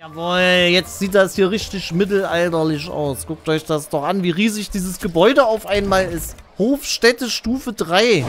Jawohl, jetzt sieht das hier richtig mittelalterlich aus. Guckt euch das doch an, wie riesig dieses Gebäude auf einmal ist. Hofstätte Stufe 3.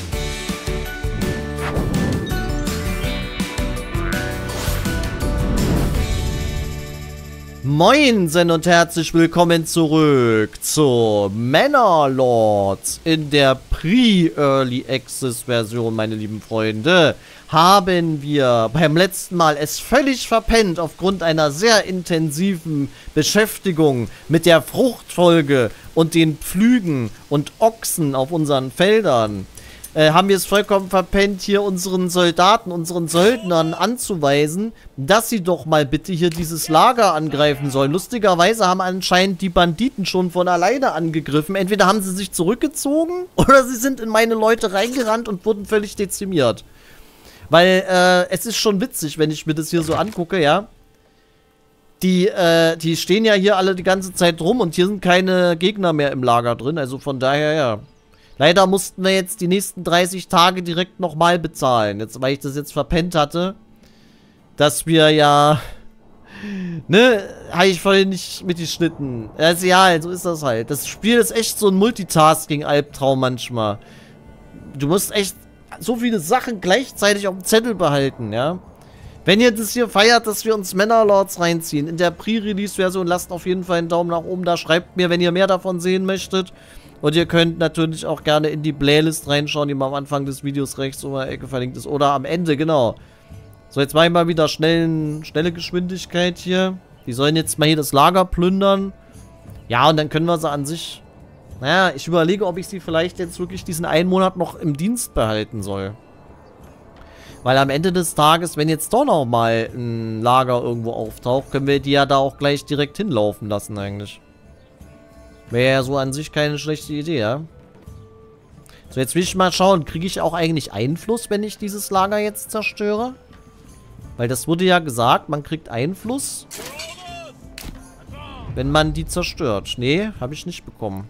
Moinsen und herzlich willkommen zurück zu Manor-Lords. In der Pre-Early Access Version, meine lieben Freunde, haben wir beim letzten Mal es völlig verpennt, aufgrund einer sehr intensiven Beschäftigung mit der Fruchtfolge und den Pflügen und Ochsen auf unseren Feldern. Haben wir es vollkommen verpennt, hier unseren Soldaten, unseren Söldnern anzuweisen, dass sie doch mal bitte hier dieses Lager angreifen sollen. Lustigerweise haben anscheinend die Banditen schon von alleine angegriffen. Entweder haben sie sich zurückgezogen oder sie sind in meine Leute reingerannt und wurden völlig dezimiert. Weil, es ist schon witzig, wenn ich mir das hier so angucke, ja. Die stehen ja hier alle die ganze Zeit rum und hier sind keine Gegner mehr im Lager drin. Also von daher, ja. Leider mussten wir jetzt die nächsten 30 Tage direkt nochmal bezahlen. Jetzt, weil ich das jetzt verpennt hatte. Dass wir ja... Ne? Habe ich vorhin nicht mitgeschnitten. Also ja, so ist das halt. Das Spiel ist echt so ein Multitasking-Albtraum manchmal. Du musst echt so viele Sachen gleichzeitig auf dem Zettel behalten, ja. Wenn ihr das hier feiert, dass wir uns Manor-Lords reinziehen, in der Pre-Release-Version, lasst auf jeden Fall einen Daumen nach oben da. Schreibt mir, wenn ihr mehr davon sehen möchtet. Und ihr könnt natürlich auch gerne in die Playlist reinschauen, die mal am Anfang des Videos rechts oben in der Ecke verlinkt ist. Oder am Ende, genau. So, jetzt mache ich mal wieder schnelle Geschwindigkeit hier. Die sollen jetzt mal hier das Lager plündern. Ja, und dann können wir sie an sich... Naja, ich überlege, ob ich sie vielleicht jetzt wirklich diesen einen Monat noch im Dienst behalten soll. Weil am Ende des Tages, wenn jetzt doch noch mal ein Lager irgendwo auftaucht, können wir die ja da auch gleich direkt hinlaufen lassen eigentlich. Wäre ja so an sich keine schlechte Idee, ja. So, jetzt will ich mal schauen, kriege ich auch eigentlich Einfluss, wenn ich dieses Lager jetzt zerstöre? Weil das wurde ja gesagt, man kriegt Einfluss, wenn man die zerstört. Nee, habe ich nicht bekommen.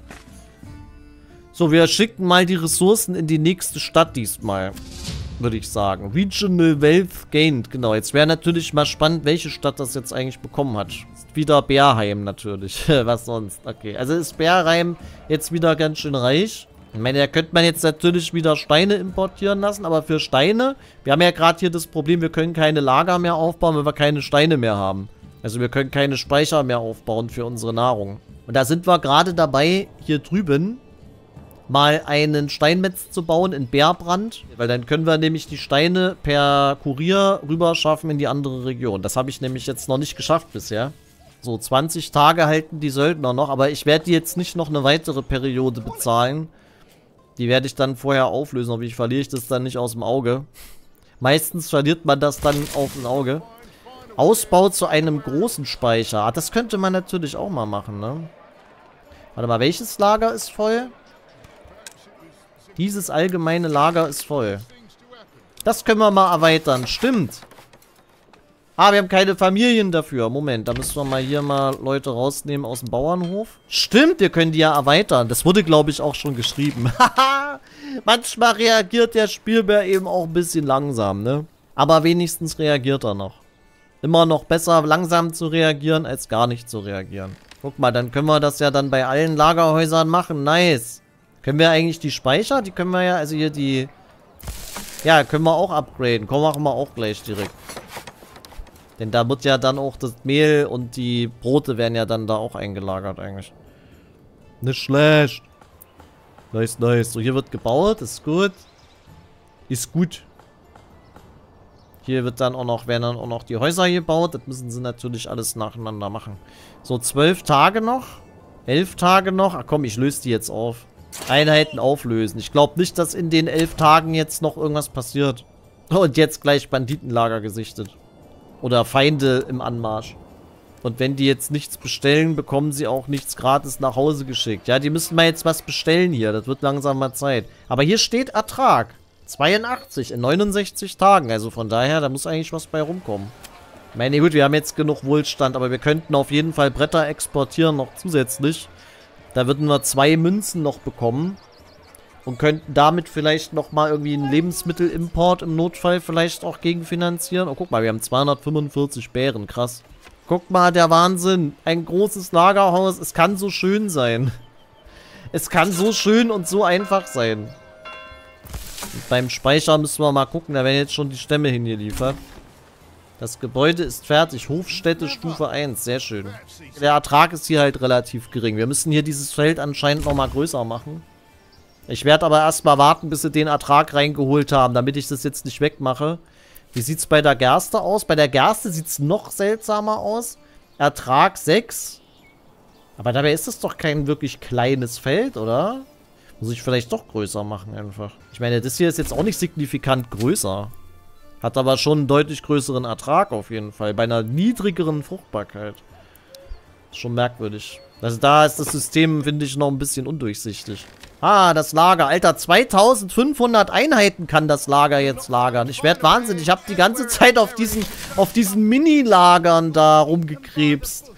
So, wir schicken mal die Ressourcen in die nächste Stadt diesmal, würde ich sagen. Regional Wealth Gained, genau. Jetzt wäre natürlich mal spannend, welche Stadt das jetzt eigentlich bekommen hat. Ist wieder Bärheim natürlich. Was sonst? Okay, also ist Bärheim jetzt wieder ganz schön reich. Ich meine, da könnte man jetzt natürlich wieder Steine importieren lassen, aber für Steine, wir haben ja gerade hier das Problem, wir können keine Lager mehr aufbauen, weil wir keine Steine mehr haben. Also wir können keine Speicher mehr aufbauen für unsere Nahrung. Und da sind wir gerade dabei, hier drüben mal einen Steinmetz zu bauen in Bärbrand, weil dann können wir nämlich die Steine per Kurier rüber schaffen in die andere Region. Das habe ich nämlich jetzt noch nicht geschafft bisher. So, 20 Tage halten die Söldner noch, aber ich werde die jetzt nicht noch eine weitere Periode bezahlen. Die werde ich dann vorher auflösen, aber ich verliere ich das dann nicht aus dem Auge. Meistens verliert man das dann auf dem Auge. Ausbau zu einem großen Speicher. Ah, das könnte man natürlich auch mal machen, ne? Warte mal, welches Lager ist voll? Dieses allgemeine Lager ist voll. Das können wir mal erweitern. Stimmt. Ah, wir haben keine Familien dafür. Moment, da müssen wir mal hier mal Leute rausnehmen aus dem Bauernhof. Stimmt, wir können die ja erweitern. Das wurde, glaube ich, auch schon geschrieben. Haha. Manchmal reagiert der Spielbär eben auch ein bisschen langsam, ne? Aber wenigstens reagiert er noch. Immer noch besser, langsam zu reagieren, als gar nicht zu reagieren. Guck mal, dann können wir das ja dann bei allen Lagerhäusern machen. Nice. Können wir eigentlich die Speicher? Die können wir ja, also hier die... Ja, können wir auch upgraden. Komm, machen wir auch gleich direkt. Denn da wird ja dann auch das Mehl und die Brote werden ja dann da auch eingelagert eigentlich. Nicht schlecht. Nice, nice. So, hier wird gebaut. Ist gut. Ist gut. Hier wird dann auch noch, werden dann auch noch die Häuser gebaut. Das müssen sie natürlich alles nacheinander machen. So, 12 Tage noch. 11 Tage noch. Ach komm, ich löse die jetzt auf. Einheiten auflösen. Ich glaube nicht, dass in den 11 Tagen jetzt noch irgendwas passiert. Und jetzt gleich Banditenlager gesichtet. Oder Feinde im Anmarsch. Und wenn die jetzt nichts bestellen, bekommen sie auch nichts gratis nach Hause geschickt. Ja, die müssen mal jetzt was bestellen hier. Das wird langsam mal Zeit. Aber hier steht Ertrag. 82 in 69 Tagen. Also von daher, da muss eigentlich was bei rumkommen. Ich meine, gut, wir haben jetzt genug Wohlstand, aber wir könnten auf jeden Fall Bretter exportieren noch zusätzlich. Da würden wir 2 Münzen noch bekommen. Und könnten damit vielleicht nochmal irgendwie einen Lebensmittelimport im Notfall vielleicht auch gegenfinanzieren. Oh, guck mal, wir haben 245 Bären, krass. Guck mal, der Wahnsinn. Ein großes Lagerhaus, es kann so schön sein. Es kann so schön und so einfach sein. Und beim Speicher müssen wir mal gucken, da werden jetzt schon die Stämme hingeliefert. Das Gebäude ist fertig. Hofstätte Stufe 1. Sehr schön. Der Ertrag ist hier halt relativ gering. Wir müssen hier dieses Feld anscheinend nochmal größer machen. Ich werde aber erstmal warten, bis sie den Ertrag reingeholt haben, damit ich das jetzt nicht wegmache. Wie sieht es bei der Gerste aus? Bei der Gerste sieht es noch seltsamer aus. Ertrag 6. Aber dabei ist es doch kein wirklich kleines Feld, oder? Muss ich vielleicht doch größer machen einfach. Ich meine, das hier ist jetzt auch nicht signifikant größer. Hat aber schon einen deutlich größeren Ertrag auf jeden Fall. Bei einer niedrigeren Fruchtbarkeit. Ist schon merkwürdig. Also da ist das System, finde ich, noch ein bisschen undurchsichtig. Ah, das Lager. Alter, 2500 Einheiten kann das Lager jetzt lagern. Ich werde wahnsinnig. Ich habe die ganze Zeit auf diesen Mini-Lagern da rumgekrebst.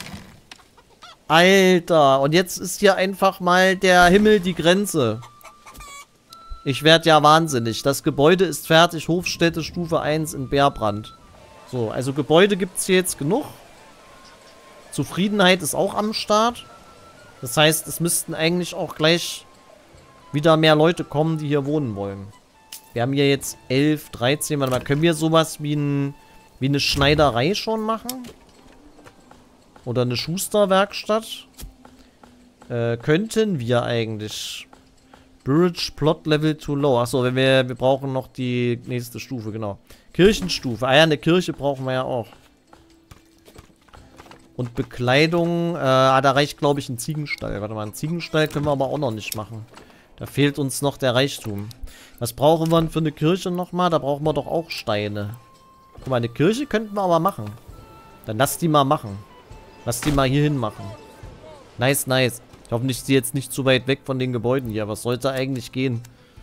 Alter. Und jetzt ist hier einfach mal der Himmel die Grenze. Ich werde ja wahnsinnig. Das Gebäude ist fertig. Hofstätte Stufe 1 in Bärbrand. So, also Gebäude gibt es hier jetzt genug. Zufriedenheit ist auch am Start. Das heißt, es müssten eigentlich auch gleich wieder mehr Leute kommen, die hier wohnen wollen. Wir haben hier jetzt 11, 13. Warte mal, können wir sowas wie eine Schneiderei schon machen? Oder eine Schusterwerkstatt? Könnten wir eigentlich. Bridge Plot Level too low. Achso, wir brauchen noch die nächste Stufe, genau. Kirchenstufe. Ah ja, eine Kirche brauchen wir ja auch. Und Bekleidung, da reicht, glaube ich, ein Ziegenstall. Warte mal, einen Ziegenstall können wir aber auch noch nicht machen. Da fehlt uns noch der Reichtum. Was brauchen wir denn für eine Kirche nochmal? Da brauchen wir doch auch Steine. Guck mal, eine Kirche könnten wir aber machen. Dann lass die mal machen. Lass die mal hier hin machen. Nice, nice. Ich hoffe, ich stehe jetzt nicht zu weit weg von den Gebäuden hier. Was sollte eigentlich gehen?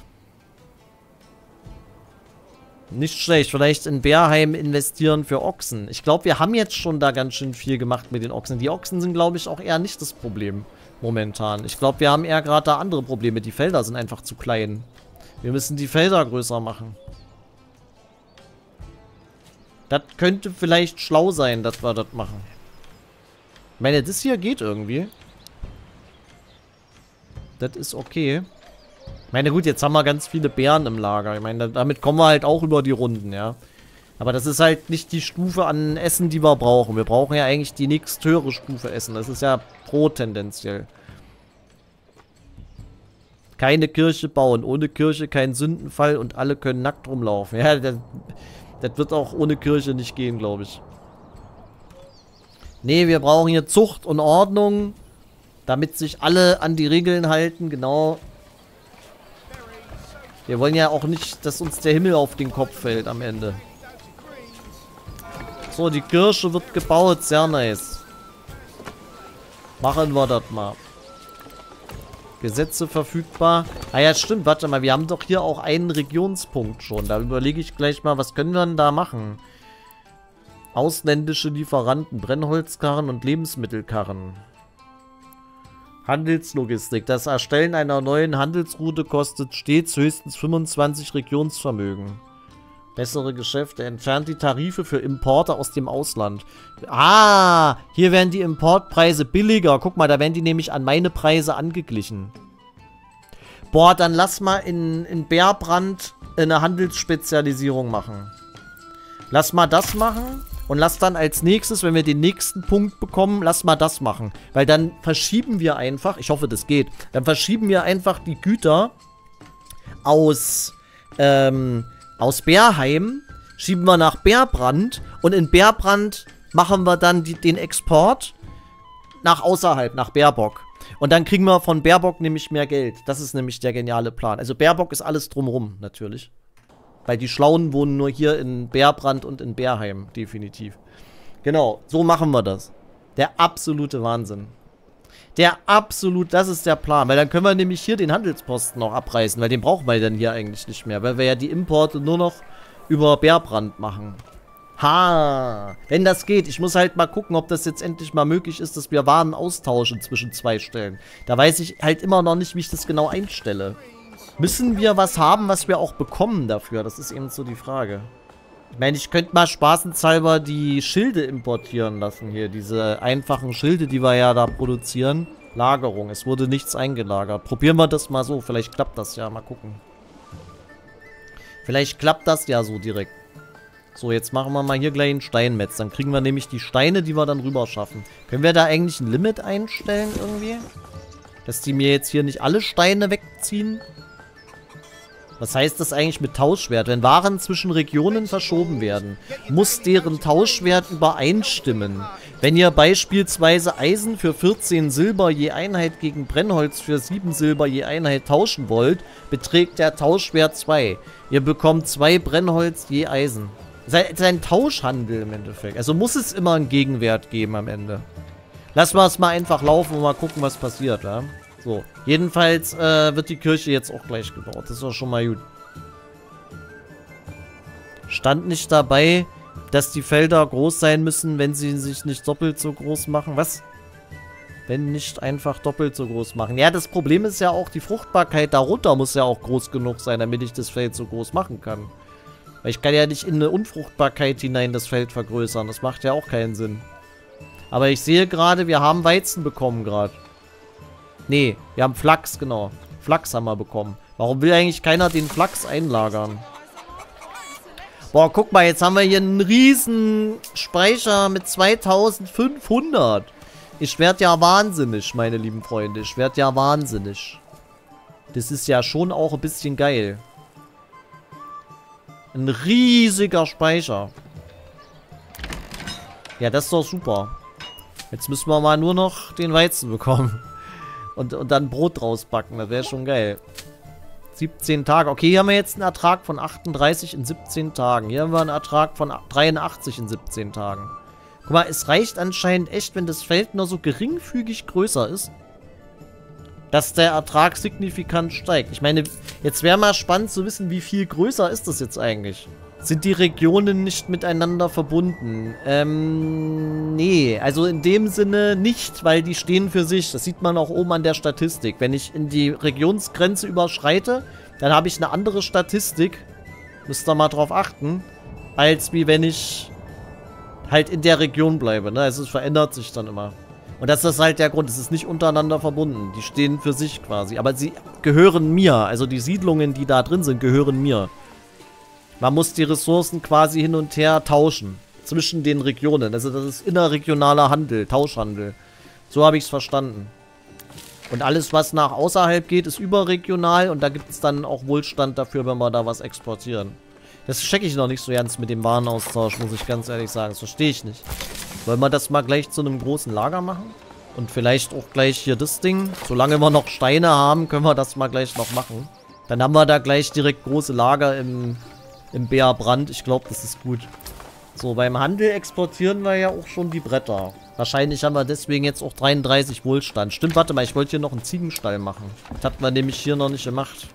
Nicht schlecht. Vielleicht in Bärheim investieren für Ochsen. Ich glaube, wir haben jetzt schon da ganz schön viel gemacht mit den Ochsen. Die Ochsen sind, glaube ich, auch eher nicht das Problem momentan. Ich glaube, wir haben eher gerade da andere Probleme. Die Felder sind einfach zu klein. Wir müssen die Felder größer machen. Das könnte vielleicht schlau sein, dass wir das machen. Ich meine, das hier geht irgendwie. Das ist okay. Ich meine, gut, jetzt haben wir ganz viele Beeren im Lager. Ich meine, damit kommen wir halt auch über die Runden, ja. Aber das ist halt nicht die Stufe an Essen, die wir brauchen. Wir brauchen ja eigentlich die nächsthöhere Stufe Essen. Das ist ja Pro tendenziell. Keine Kirche bauen. Ohne Kirche kein Sündenfall und alle können nackt rumlaufen. Ja, das wird auch ohne Kirche nicht gehen, glaube ich. Nee, wir brauchen hier Zucht und Ordnung, damit sich alle an die Regeln halten, genau. Wir wollen ja auch nicht, dass uns der Himmel auf den Kopf fällt am Ende. So, die Kirche wird gebaut, sehr nice. Machen wir das mal. Gesetze verfügbar. Ah ja, stimmt, warte mal, wir haben doch hier auch einen Regionspunkt schon. Da überlege ich gleich mal, was können wir denn da machen? Ausländische Lieferanten, Brennholzkarren und Lebensmittelkarren. Handelslogistik. Das Erstellen einer neuen Handelsroute kostet stets höchstens 25 Regionsvermögen. Bessere Geschäfte. Entfernt die Tarife für Importe aus dem Ausland. Ah, hier werden die Importpreise billiger. Guck mal, da werden die nämlich an meine Preise angeglichen. Boah, dann lass mal in Bärbrand eine Handelsspezialisierung machen. Lass mal das machen. Und lass dann als nächstes, wenn wir den nächsten Punkt bekommen, lass mal das machen. Weil dann verschieben wir einfach, ich hoffe, das geht, dann verschieben wir einfach die Güter aus Bärheim, schieben wir nach Bärbrand und in Bärbrand machen wir dann den Export nach außerhalb, nach Bärbock. Und dann kriegen wir von Bärbock nämlich mehr Geld. Das ist nämlich der geniale Plan. Also Bärbock ist alles drumrum, natürlich. Weil die Schlauen wohnen nur hier in Bärbrand und in Bärheim, definitiv. Genau, so machen wir das. Der absolute Wahnsinn. Das ist der Plan. Weil dann können wir nämlich hier den Handelsposten noch abreißen, weil den brauchen wir dann hier eigentlich nicht mehr. Weil wir ja die Importe nur noch über Bärbrand machen. Ha! Wenn das geht. Ich muss halt mal gucken, ob das jetzt endlich mal möglich ist, dass wir Waren austauschen zwischen zwei Stellen. Da weiß ich halt immer noch nicht, wie ich das genau einstelle. Müssen wir was haben, was wir auch bekommen dafür? Das ist eben so die Frage. Ich meine, ich könnte mal spaßenshalber die Schilde importieren lassen hier. Diese einfachen Schilde, die wir ja da produzieren. Lagerung. Es wurde nichts eingelagert. Probieren wir das mal so. Vielleicht klappt das ja. Mal gucken. Vielleicht klappt das ja so direkt. So, jetzt machen wir mal hier gleich einen Steinmetz. Dann kriegen wir nämlich die Steine, die wir dann rüber schaffen. Können wir da eigentlich ein Limit einstellen irgendwie? Dass die mir jetzt hier nicht alle Steine wegziehen? Was heißt das eigentlich mit Tauschwert? Wenn Waren zwischen Regionen verschoben werden, muss deren Tauschwert übereinstimmen. Wenn ihr beispielsweise Eisen für 14 Silber je Einheit gegen Brennholz für 7 Silber je Einheit tauschen wollt, beträgt der Tauschwert 2. Ihr bekommt 2 Brennholz je Eisen. Das ist ein Tauschhandel im Endeffekt. Also muss es immer einen Gegenwert geben am Ende. Lassen wir es mal einfach laufen und mal gucken, was passiert, ja? So, jedenfalls wird die Kirche jetzt auch gleich gebaut. Das ist doch schon mal gut. Stand nicht dabei, dass die Felder groß sein müssen, wenn sie sich nicht doppelt so groß machen. Was? Wenn nicht einfach doppelt so groß machen. Ja, das Problem ist ja auch, die Fruchtbarkeit darunter muss ja auch groß genug sein, damit ich das Feld so groß machen kann. Weil ich kann ja nicht in eine Unfruchtbarkeit hinein das Feld vergrößern. Das macht ja auch keinen Sinn. Aber ich sehe gerade, wir haben Weizen bekommen gerade. Nee, wir haben Flachs, genau. Flachs haben wir bekommen. Warum will eigentlich keiner den Flachs einlagern? Boah, guck mal, jetzt haben wir hier einen riesen Speicher mit 2500. Ich werde ja wahnsinnig, meine lieben Freunde. Ich werde ja wahnsinnig. Das ist ja schon auch ein bisschen geil. Ein riesiger Speicher. Ja, das ist doch super. Jetzt müssen wir mal nur noch den Weizen bekommen. Und dann Brot draus backen. Das wäre schon geil. 17 Tage. Okay, hier haben wir jetzt einen Ertrag von 38 in 17 Tagen. Hier haben wir einen Ertrag von 83 in 17 Tagen. Guck mal, es reicht anscheinend echt, wenn das Feld nur so geringfügig größer ist, dass der Ertrag signifikant steigt. Ich meine, jetzt wäre mal spannend zu wissen, wie viel größer ist das jetzt eigentlich? Sind die Regionen nicht miteinander verbunden? Nee, also in dem Sinne nicht, weil die stehen für sich. Das sieht man auch oben an der Statistik. Wenn ich in die Regionsgrenze überschreite, dann habe ich eine andere Statistik. Müsst ihr mal drauf achten. Als wie wenn ich halt in der Region bleibe, ne? Also es verändert sich dann immer. Und das ist halt der Grund. Es ist nicht untereinander verbunden. Die stehen für sich quasi. Aber sie gehören mir. Also die Siedlungen, die da drin sind, gehören mir. Man muss die Ressourcen quasi hin und her tauschen. Zwischen den Regionen. Also das ist innerregionaler Handel, Tauschhandel. So habe ich es verstanden. Und alles, was nach außerhalb geht, ist überregional. Und da gibt es dann auch Wohlstand dafür, wenn wir da was exportieren. Das checke ich noch nicht so ganz mit dem Warenaustausch, muss ich ganz ehrlich sagen. Das verstehe ich nicht. Wollen wir das mal gleich zu einem großen Lager machen? Und vielleicht auch gleich hier das Ding. Solange wir noch Steine haben, können wir das mal gleich noch machen. Dann haben wir da gleich direkt große Lager im Bärbrand. Ich glaube, das ist gut. So, beim Handel exportieren wir ja auch schon die Bretter. Wahrscheinlich haben wir deswegen jetzt auch 33 Wohlstand. Stimmt, warte mal, ich wollte hier noch einen Ziegenstall machen. Das hat man nämlich hier noch nicht gemacht.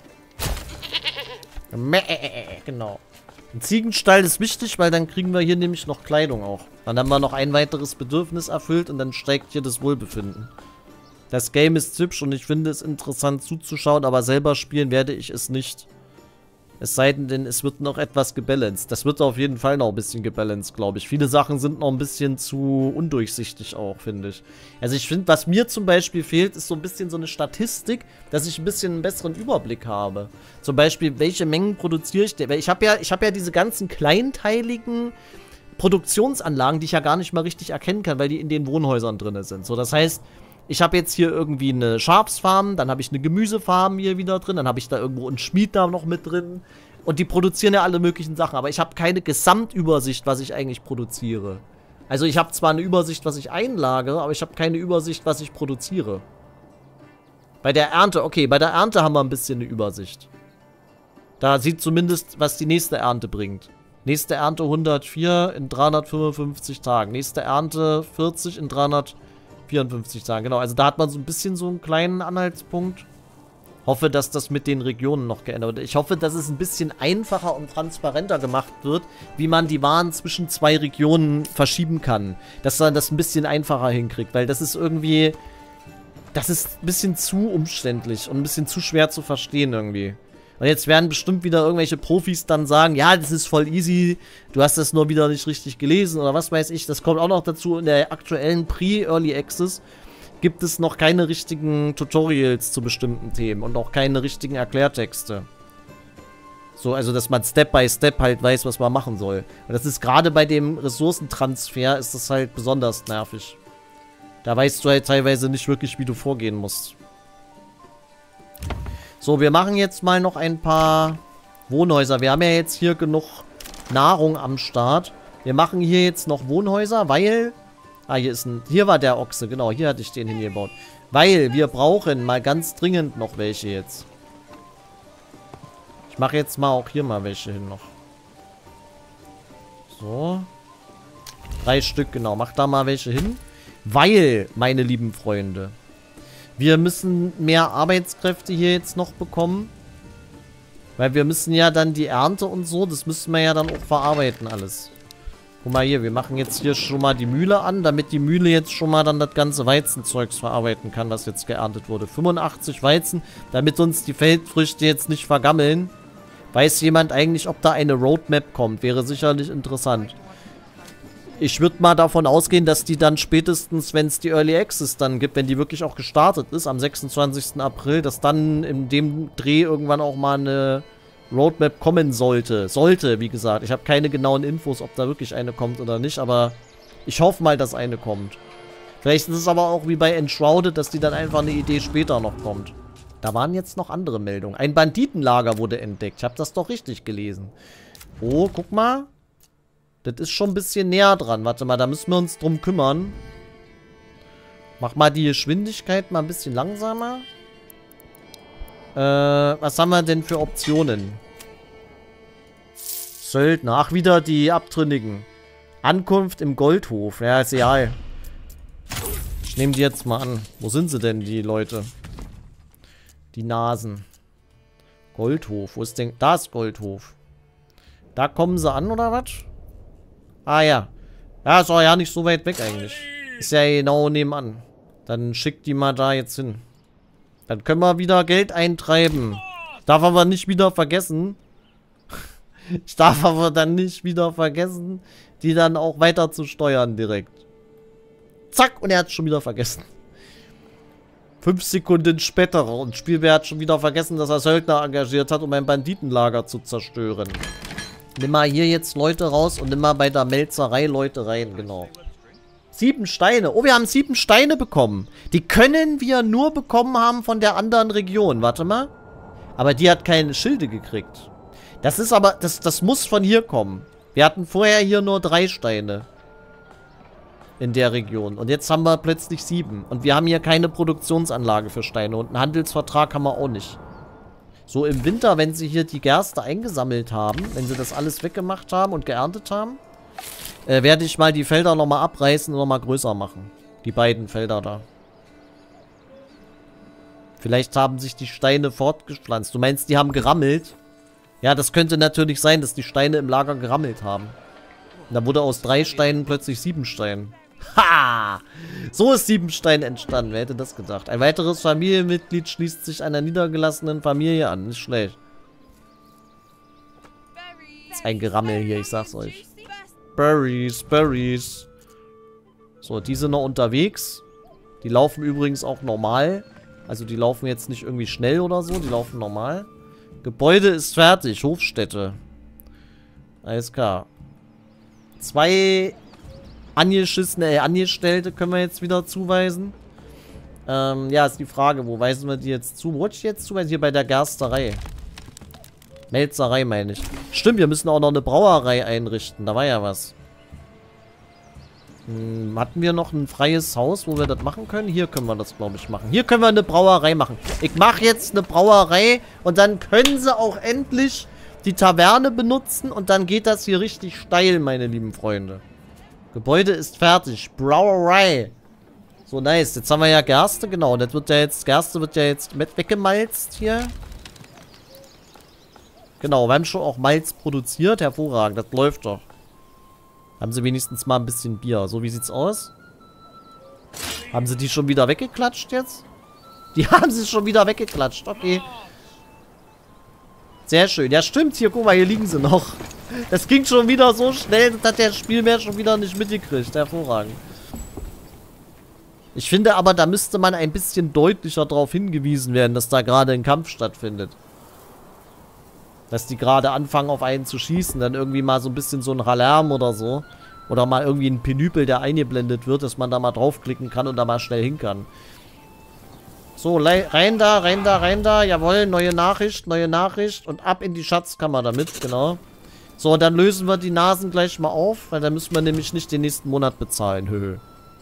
Genau. Ein Ziegenstall ist wichtig, weil dann kriegen wir hier nämlich noch Kleidung auch. Dann haben wir noch ein weiteres Bedürfnis erfüllt und dann steigt hier das Wohlbefinden. Das Game ist hübsch und ich finde es interessant zuzuschauen, aber selber spielen werde ich es nicht. Es sei denn, es wird noch etwas gebalanced. Das wird auf jeden Fall noch ein bisschen gebalanced, glaube ich. Viele Sachen sind noch ein bisschen zu undurchsichtig auch, finde ich. Also ich finde, was mir zum Beispiel fehlt, ist so ein bisschen so eine Statistik, dass ich ein bisschen einen besseren Überblick habe. Zum Beispiel, welche Mengen produziere ich denn? Weil ich habe ja diese ganzen kleinteiligen Produktionsanlagen, die ich ja gar nicht mal richtig erkennen kann, weil die in den Wohnhäusern drin sind. So, das heißt, ich habe jetzt hier irgendwie eine Schafsfarm, dann habe ich eine Gemüsefarm hier wieder drin, dann habe ich da irgendwo einen Schmied da noch mit drin. Und die produzieren ja alle möglichen Sachen, aber ich habe keine Gesamtübersicht, was ich eigentlich produziere. Also ich habe zwar eine Übersicht, was ich einlagere, aber ich habe keine Übersicht, was ich produziere. Bei der Ernte, okay, bei der Ernte haben wir ein bisschen eine Übersicht. Da sieht zumindest, was die nächste Ernte bringt. Nächste Ernte 104 in 355 Tagen. Nächste Ernte 40 in 354 Tagen. Genau, also da hat man so ein bisschen so einen kleinen Anhaltspunkt. Hoffe, dass das mit den Regionen noch geändert wird. Ich hoffe, dass es ein bisschen einfacher und transparenter gemacht wird, wie man die Waren zwischen zwei Regionen verschieben kann. Dass man das ein bisschen einfacher hinkriegt, weil das ist irgendwie... Das ist ein bisschen zu umständlich und ein bisschen zu schwer zu verstehen irgendwie. Und jetzt werden bestimmt wieder irgendwelche Profis dann sagen, ja, das ist voll easy, du hast das nur wieder nicht richtig gelesen oder was weiß ich. Das kommt auch noch dazu, in der aktuellen Pre-Early Access gibt es noch keine richtigen Tutorials zu bestimmten Themen und auch keine richtigen Erklärtexte. So, also dass man Step by Step halt weiß, was man machen soll. Und das ist gerade bei dem Ressourcentransfer ist das halt besonders nervig. Da weißt du halt teilweise nicht wirklich, wie du vorgehen musst. So, wir machen jetzt mal noch ein paar Wohnhäuser. Wir haben ja jetzt hier genug Nahrung am Start. Wir machen hier jetzt noch Wohnhäuser, weil... Ah, hier war der Ochse, genau. Hier hatte ich den hingebaut. Weil wir brauchen mal ganz dringend noch welche jetzt. Ich mache jetzt mal auch hier mal welche hin noch. So. 3 Stück, genau. Mach da mal welche hin. Weil, meine lieben Freunde, wir müssen mehr Arbeitskräfte hier jetzt noch bekommen. Weil wir müssen ja dann die Ernte und so, das müssen wir ja dann auch verarbeiten alles. Guck mal hier, wir machen jetzt hier schon mal die Mühle an, damit die Mühle jetzt schon mal dann das ganze Weizenzeugs verarbeiten kann, was jetzt geerntet wurde. 85 Weizen, damit uns die Feldfrüchte jetzt nicht vergammeln. Weiß jemand eigentlich, ob da eine Roadmap kommt? Wäre sicherlich interessant. Ich würde mal davon ausgehen, dass die dann spätestens, wenn es die Early Access dann gibt, wenn die wirklich auch gestartet ist, am 26. April, dass dann in dem Dreh irgendwann auch mal eine Roadmap kommen sollte. Sollte, wie gesagt. Ich habe keine genauen Infos, ob da wirklich eine kommt oder nicht, aber ich hoffe mal, dass eine kommt. Vielleicht ist es aber auch wie bei Enshrouded, dass die dann einfach eine Idee später noch kommt. Da waren jetzt noch andere Meldungen. Ein Banditenlager wurde entdeckt. Ich habe das doch richtig gelesen. Oh, guck mal. Das ist schon ein bisschen näher dran. Warte mal, da müssen wir uns drum kümmern. Mach mal die Geschwindigkeit mal ein bisschen langsamer. Was haben wir denn für Optionen? Söldner. Ach, wieder die Abtrünnigen. Ankunft im Goldhof. Ja, ist egal. Ich nehme die jetzt mal an. Wo sind sie denn, die Leute? Die Nasen. Goldhof. Wo ist denn... Da ist Goldhof. Da kommen sie an, oder was? Ah, ja. Ja, ist auch ja nicht so weit weg eigentlich. Ist ja genau nebenan. Dann schickt die mal da jetzt hin. Dann können wir wieder Geld eintreiben. Ich darf aber nicht wieder vergessen. Ich darf aber dann nicht wieder vergessen, die dann auch weiter zu steuern direkt. Zack, und er hat es schon wieder vergessen. 5 Sekunden später und Spielbär hat schon wieder vergessen, dass er Söldner engagiert hat, um ein Banditenlager zu zerstören. Nimm mal hier jetzt Leute raus und nimm mal bei der Melzerei Leute rein, genau. 7 Steine. Oh, wir haben 7 Steine bekommen. Die können wir nur bekommen haben von der anderen Region. Warte mal. Aber die hat keine Schilde gekriegt. Das ist aber, das muss von hier kommen. Wir hatten vorher hier nur 3 Steine. In der Region. Und jetzt haben wir plötzlich 7. Und wir haben hier keine Produktionsanlage für Steine. Und einen Handelsvertrag haben wir auch nicht. So im Winter, wenn sie hier die Gerste eingesammelt haben, wenn sie das alles weggemacht haben und geerntet haben, werde ich mal die Felder nochmal abreißen und nochmal größer machen. Die beiden Felder da. Vielleicht haben sich die Steine fortgepflanzt. Du meinst, die haben gerammelt? Ja, das könnte natürlich sein, dass die Steine im Lager gerammelt haben. Und da wurde aus 3 Steinen plötzlich 7 Steine. Ha! So ist Siebenstein entstanden. Wer hätte das gedacht? Ein weiteres Familienmitglied schließt sich einer niedergelassenen Familie an. Nicht schlecht. Das ist ein Gerammel hier, ich sag's euch. Berries, Berries. So, die sind noch unterwegs. Die laufen übrigens auch normal. Also die laufen jetzt nicht irgendwie schnell oder so. Die laufen normal. Gebäude ist fertig. Hofstätte. Alles klar. 2 Angestellte können wir jetzt wieder zuweisen. Ja, ist die Frage, wo weisen wir die jetzt zu? Wo wollte ich jetzt zuweisen? Hier bei der Gersterei. Melzerei meine ich. Stimmt, wir müssen auch noch eine Brauerei einrichten. Da war ja was. Hatten wir noch ein freies Haus, wo wir das machen können? Hier können wir das, glaube ich, machen. Hier können wir eine Brauerei machen. Ich mache jetzt eine Brauerei und dann können sie auch endlich die Taverne benutzen und dann geht das hier richtig steil, meine lieben Freunde. Gebäude ist fertig. Brauerei. So, nice. Jetzt haben wir ja Gerste, genau. Das wird ja jetzt, Gerste wird ja jetzt mit weggemalzt hier. Genau, wir haben schon auch Malz produziert. Hervorragend, das läuft doch. Haben sie wenigstens mal ein bisschen Bier. So, wie sieht's aus? Haben sie die schon wieder weggeklatscht jetzt? Die haben sie schon wieder weggeklatscht, okay. Sehr schön. Ja, stimmt. Hier, guck mal, hier liegen sie noch. Das ging schon wieder so schnell, das hat der Spielmeer schon wieder nicht mitgekriegt. Hervorragend. Ich finde aber, da müsste man ein bisschen deutlicher darauf hingewiesen werden, dass da gerade ein Kampf stattfindet. Dass die gerade anfangen, auf einen zu schießen. Dann irgendwie mal so ein bisschen so ein Alarm oder so. Oder mal irgendwie ein Penüpel, der eingeblendet wird, dass man da mal draufklicken kann und da mal schnell hin kann. So, rein da, rein da, rein da. Jawohl, neue Nachricht und ab in die Schatzkammer damit, genau. So, dann lösen wir die Nasen gleich mal auf, weil dann müssen wir nämlich nicht den nächsten Monat bezahlen. Höhö.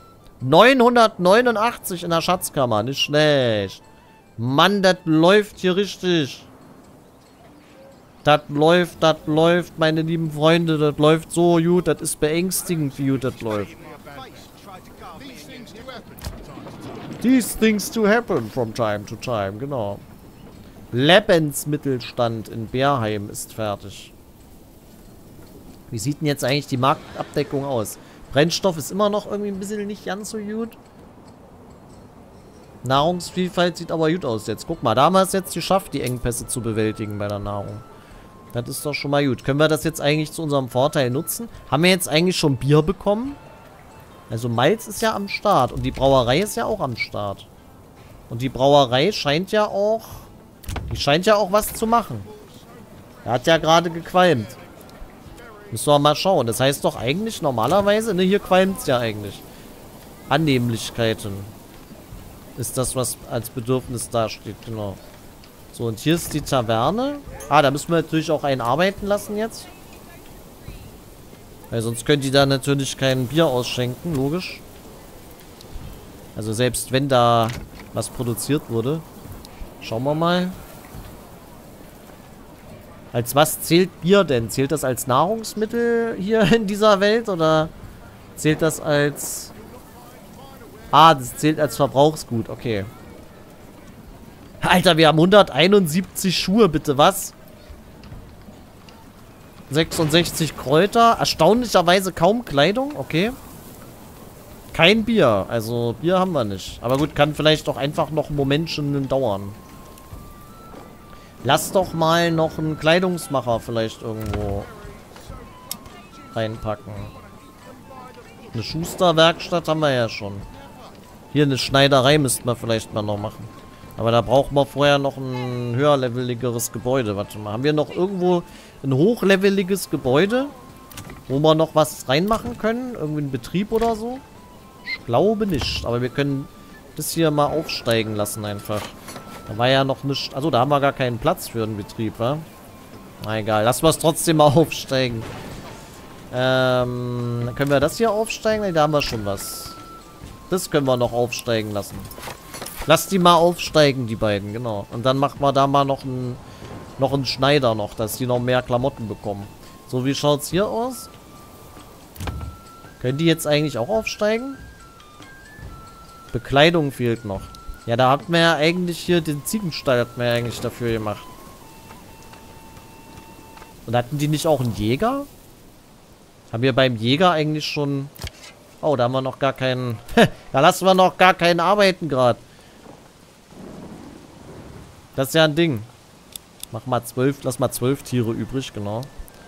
989 in der Schatzkammer, nicht schlecht. Mann, das läuft hier richtig. Das läuft, meine lieben Freunde, das läuft so gut, das ist beängstigend, wie gut das läuft. These things to happen from time to time, genau. Lebensmittelstand in Bärheim ist fertig. Wie sieht denn jetzt eigentlich die Marktabdeckung aus? Brennstoff ist immer noch irgendwie ein bisschen nicht ganz so gut. Nahrungsvielfalt sieht aber gut aus jetzt. Guck mal, da haben wir es jetzt geschafft, die Engpässe zu bewältigen bei der Nahrung. Das ist doch schon mal gut. Können wir das jetzt eigentlich zu unserem Vorteil nutzen? Haben wir jetzt eigentlich schon Bier bekommen? Also Malz ist ja am Start. Und die Brauerei ist ja auch am Start. Und die Brauerei scheint ja auch... Die scheint ja auch was zu machen. Er hat ja gerade gequalmt. Müssen wir mal schauen. Das heißt doch eigentlich normalerweise... Ne, hier qualmt es ja eigentlich. Annehmlichkeiten. Ist das, was als Bedürfnis dasteht. Genau. So, und hier ist die Taverne. Ah, da müssen wir natürlich auch einen arbeiten lassen jetzt. Weil sonst können die da natürlich kein Bier ausschenken, logisch. Also selbst wenn da was produziert wurde. Schauen wir mal. Als was zählt Bier denn? Zählt das als Nahrungsmittel hier in dieser Welt? Oder zählt das als... Ah, das zählt als Verbrauchsgut, okay. Alter, wir haben 171 Schuhe, bitte, was? 66 Kräuter. Erstaunlicherweise kaum Kleidung, okay. Kein Bier, also Bier haben wir nicht. Aber gut, kann vielleicht auch einfach noch ein Momentchen dauern. Lass doch mal noch einen Kleidungsmacher vielleicht irgendwo reinpacken. Eine Schusterwerkstatt haben wir ja schon. Hier eine Schneiderei müssten wir vielleicht mal noch machen. Aber da brauchen wir vorher noch ein höherleveligeres Gebäude. Warte mal, haben wir noch irgendwo ein hochleveliges Gebäude, wo wir noch was reinmachen können? Irgendwie einen Betrieb oder so? Ich glaube nicht. Aber wir können das hier mal aufsteigen lassen einfach. Da war ja noch nicht... Also da haben wir gar keinen Platz für einen Betrieb, wa? Na egal, lassen wir es trotzdem mal aufsteigen. Können wir das hier aufsteigen? Ne, da haben wir schon was. Das können wir noch aufsteigen lassen. Lass die mal aufsteigen, die beiden, genau. Und dann machen wir da mal noch einen Schneider noch, dass die noch mehr Klamotten bekommen. So, wie schaut's hier aus? Können die jetzt eigentlich auch aufsteigen? Bekleidung fehlt noch. Ja, da hatten wir ja eigentlich hier den Ziegenstall hatten wir ja eigentlich dafür gemacht. Und hatten die nicht auch einen Jäger? Haben wir beim Jäger eigentlich schon... Oh, da haben wir noch gar keinen... Da lassen wir noch gar keinen arbeiten gerade. Das ist ja ein Ding. Lass mal 12 Tiere übrig, genau.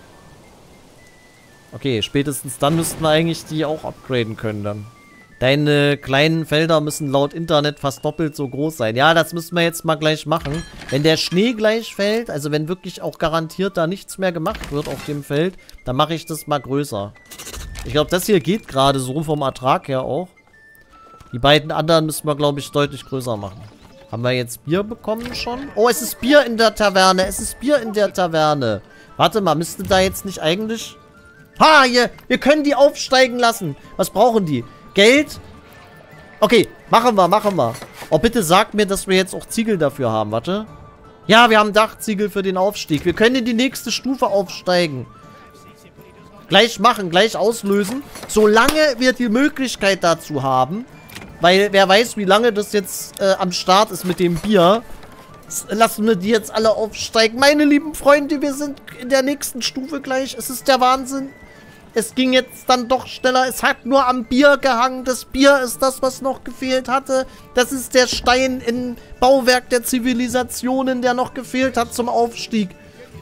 Okay, spätestens dann müssten wir eigentlich die auch upgraden können dann. Deine kleinen Felder müssen laut Internet fast doppelt so groß sein. Ja, das müssen wir jetzt mal gleich machen. Wenn der Schnee gleich fällt, also wenn wirklich auch garantiert da nichts mehr gemacht wird auf dem Feld, dann mache ich das mal größer. Ich glaube, das hier geht gerade so vom Ertrag her auch. Die beiden anderen müssen wir, glaube ich, deutlich größer machen. Haben wir jetzt Bier bekommen schon? Oh, es ist Bier in der Taverne. Es ist Bier in der Taverne. Warte mal, müsste da jetzt nicht eigentlich... Ha, hier, wir können die aufsteigen lassen. Was brauchen die? Geld? Okay, machen wir. Oh, bitte sag mir, dass wir jetzt auch Ziegel dafür haben. Warte. Ja, wir haben Dachziegel für den Aufstieg. Wir können in die nächste Stufe aufsteigen. Gleich machen, gleich auslösen. Solange wir die Möglichkeit dazu haben... Weil, wer weiß, wie lange das jetzt am Start ist mit dem Bier. Lassen wir die jetzt alle aufsteigen. Meine lieben Freunde, wir sind in der nächsten Stufe gleich. Es ist der Wahnsinn. Es ging jetzt dann doch schneller. Es hat nur am Bier gehangen. Das Bier ist das, was noch gefehlt hatte. Das ist der Stein im Bauwerk der Zivilisationen, der noch gefehlt hat zum Aufstieg.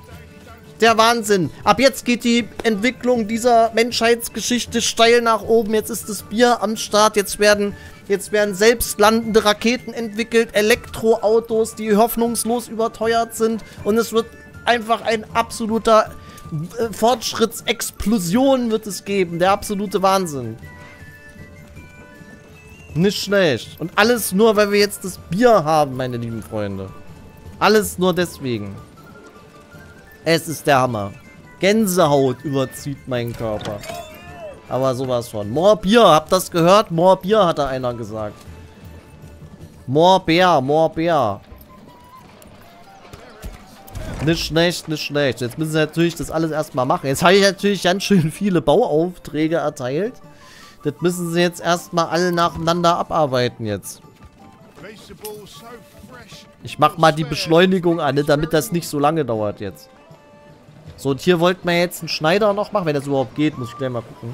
der Wahnsinn. Ab jetzt geht die Entwicklung dieser Menschheitsgeschichte steil nach oben. Jetzt ist das Bier am Start. Jetzt werden selbstlandende Raketen entwickelt. Elektroautos, die hoffnungslos überteuert sind. Und es wird einfach ein absoluter Fortschrittsexplosion wird es geben. Der absolute Wahnsinn. Nicht schlecht. Und alles nur, weil wir jetzt das Bier haben, meine lieben Freunde. Alles nur deswegen. Es ist der Hammer. Gänsehaut überzieht meinen Körper. Aber sowas von. More Bier, habt das gehört? More Bier, hat da einer gesagt. More Beer, more Beer. Nicht schlecht, nicht schlecht. Jetzt müssen sie natürlich das alles erstmal machen. Jetzt habe ich natürlich ganz schön viele Bauaufträge erteilt. Das müssen sie jetzt erstmal alle nacheinander abarbeiten jetzt. Ich mach mal die Beschleunigung an, damit das nicht so lange dauert jetzt. So, und hier wollten wir jetzt einen Schneider noch machen, wenn das überhaupt geht, muss ich gleich mal gucken.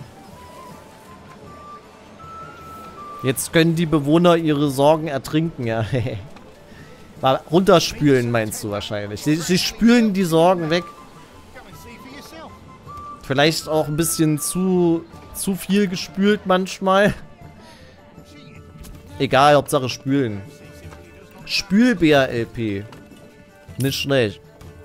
Jetzt können die Bewohner ihre Sorgen ertrinken, ja. Mal runterspülen, meinst du wahrscheinlich. Sie spülen die Sorgen weg. Vielleicht auch ein bisschen zu viel gespült manchmal. Egal, Hauptsache spülen. Spülbär-LP. Nicht schlecht.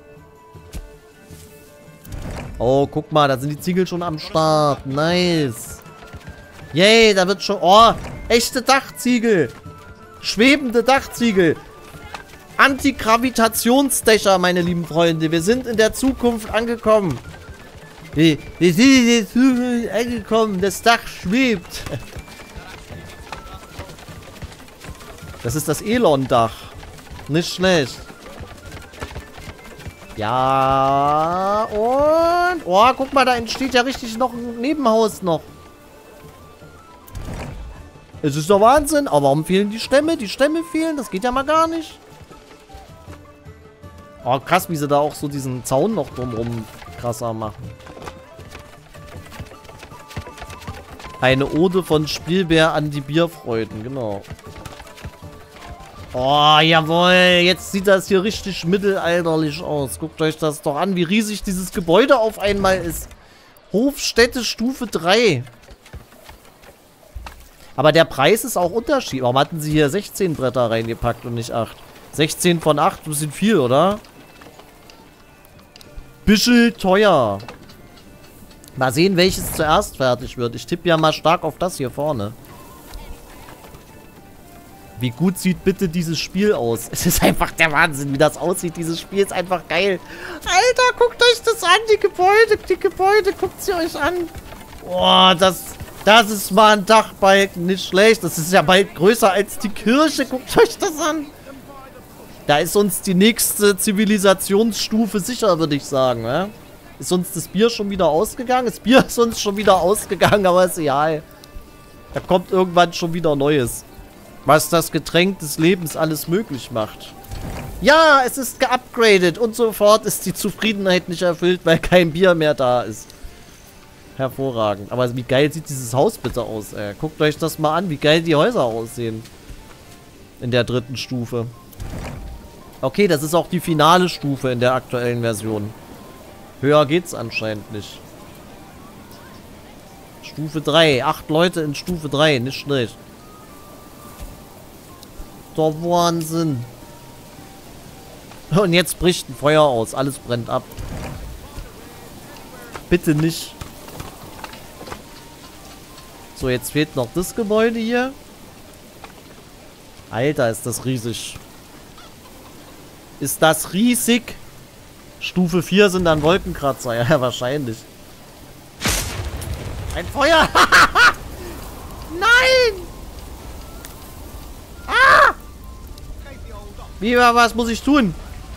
Oh, guck mal, da sind die Ziegel schon am Start. Nice. Yay, da wird schon... Oh, echte Dachziegel. Schwebende Dachziegel. Antigravitationsdächer, meine lieben Freunde. Wir sind in der Zukunft angekommen. Wir sind in der Zukunft angekommen. Das Dach schwebt. Das ist das Elon-Dach. Nicht schlecht. Ja, und... Oh, guck mal, da entsteht ja richtig noch ein Nebenhaus noch. Es ist doch Wahnsinn. Aber warum fehlen die Stämme? Die Stämme fehlen, das geht ja mal gar nicht. Oh, krass, wie sie da auch so diesen Zaun noch drumherum krasser machen. Eine Ode von Spielbär an die Bierfreuden, genau. Oh, jawohl. Jetzt sieht das hier richtig mittelalterlich aus. Guckt euch das doch an, wie riesig dieses Gebäude auf einmal ist. Hofstätte Stufe 3. Aber der Preis ist auch unterschiedlich. Warum hatten sie hier 16 Bretter reingepackt und nicht 8? 16 von 8, ein bisschen viel, oder? Bisschen teuer. Mal sehen, welches zuerst fertig wird. Ich tippe ja mal stark auf das hier vorne. Wie gut sieht bitte dieses Spiel aus? Es ist einfach der Wahnsinn, wie das aussieht. Dieses Spiel ist einfach geil. Alter, guckt euch das an. Die Gebäude, guckt sie euch an. Boah, das ist mal ein Dachbalken. Nicht schlecht. Das ist ja bald größer als die Kirche. Guckt euch das an. Da ist uns die nächste Zivilisationsstufe sicher, würde ich sagen. Ne? Ist uns das Bier schon wieder ausgegangen? Das Bier ist uns schon wieder ausgegangen, aber ist egal. Da kommt irgendwann schon wieder Neues. Was das Getränk des Lebens alles möglich macht. Ja, es ist geupgradet und sofort ist die Zufriedenheit nicht erfüllt, weil kein Bier mehr da ist. Hervorragend. Aber wie geil sieht dieses Haus bitte aus, ey. Guckt euch das mal an, wie geil die Häuser aussehen. In der 3. Stufe. Okay, das ist auch die finale Stufe in der aktuellen Version. Höher geht's anscheinend nicht. Stufe 3. 8 Leute in Stufe 3. Nicht schlecht. Der Wahnsinn. Und jetzt bricht ein Feuer aus. Alles brennt ab. Bitte nicht. So, jetzt fehlt noch das Gebäude hier. Alter, ist das riesig. Ist das riesig? Stufe 4 sind dann Wolkenkratzer. Ja, wahrscheinlich. Ein Feuer! Nein! Ah! Wie, was muss ich tun?